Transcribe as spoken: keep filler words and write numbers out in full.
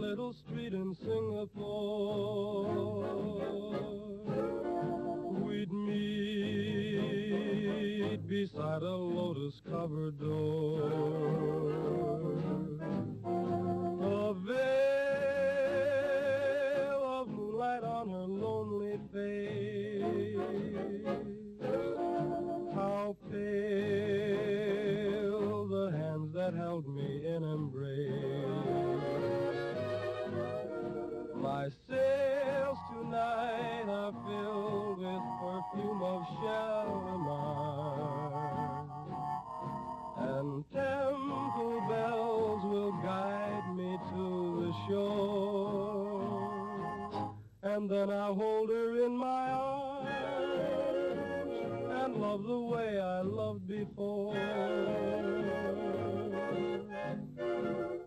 little street in Singapore. We'd meet beside a lotus-covered door. A veil of moonlight on her lonely face. How pale the hands that held me in embrace. My sails tonight are filled with perfume of Shalimar, and temple bells will guide me to the shore, and then I'll hold her in my arms and love the way I loved before.